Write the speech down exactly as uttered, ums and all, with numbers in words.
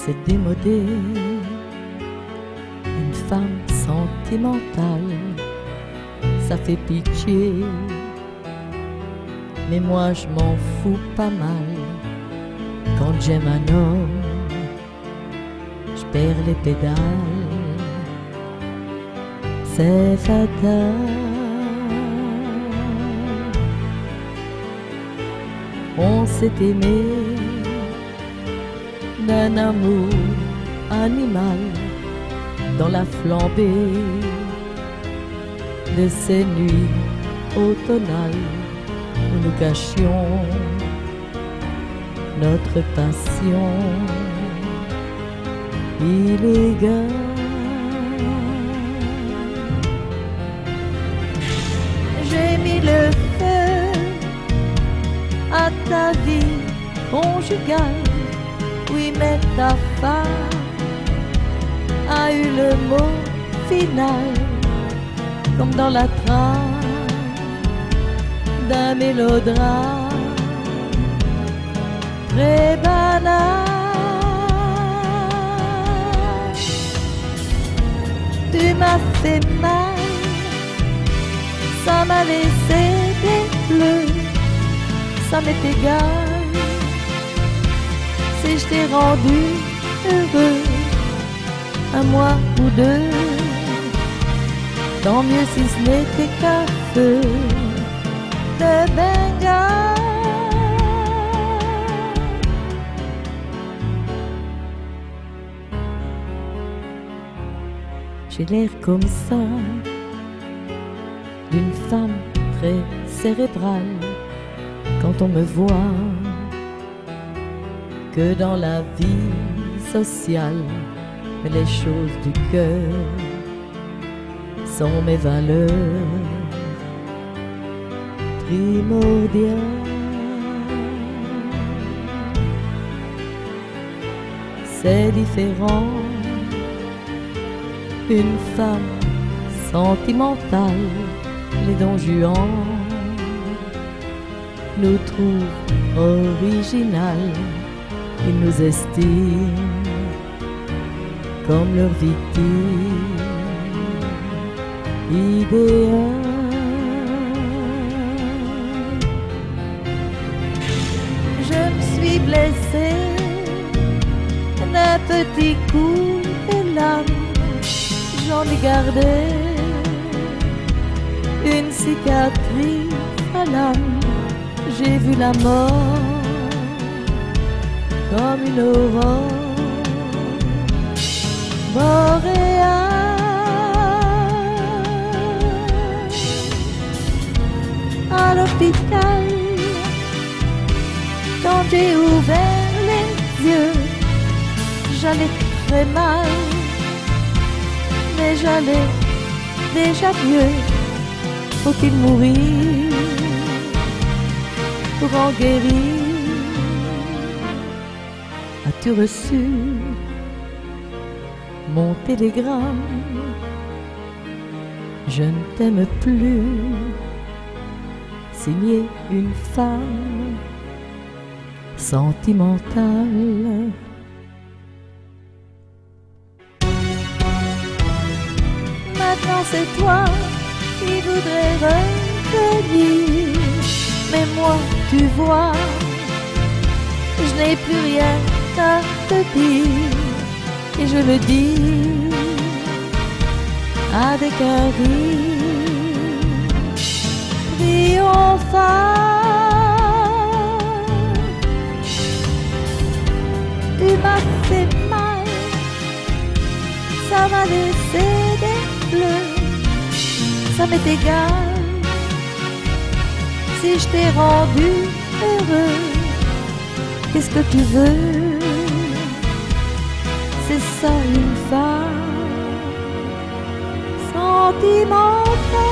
c'est démodé. Une femme sentimentale, ça fait pitié. Mais moi je m'en fous pas mal. Quand j'aime un homme, je perds les pédales. C'est fatal. On s'est aimé d'un amour animal dans la flambée de ces nuits automnales où nous cachions notre passion illégale. J'ai mis le feu à ta vie conjugale, oui mais ta femme a eu le mot final, comme dans la trame d'un mélodrame très banal. Tu m'as fait mal, ça m'a laissé des bleus, ça m'est égal si je t'ai rendu heureux un mois ou deux, tant mieux si ce n'était qu'un feu de Bengale. J'ai l'air comme ça d'une femme très cérébrale quand on me voit, que dans la vie sociale, mais les choses du cœur sont mes valeurs primordiales. C'est différent, une femme sentimentale, les Don Juan nous trouvent original, ils nous estiment comme leur victime idéale. Je me suis blessée d'un petit coup de lame, j'en ai gardé une cicatrice à l'âme. J'ai vu la mort comme une aurore boréale. À l'hôpital, quand j'ai ouvert les yeux, j'allais très mal, mais j'allais déjà mieux. Faut-il mourir pour en guérir? As-tu reçu mon télégramme? Je ne t'aime plus, signé une femme sentimentale. Maintenant c'est toi qui voudrais revenir, mais moi tu vois, je n'ai plus rien à te dire, et je le dis avec un rire triomphal. Tu m'as fait mal, ça m'a laissé des bleus, ça m'est égal si je t'ai rendu heureux. Qu'est-ce que tu veux? C'est ça une femme sentimentale.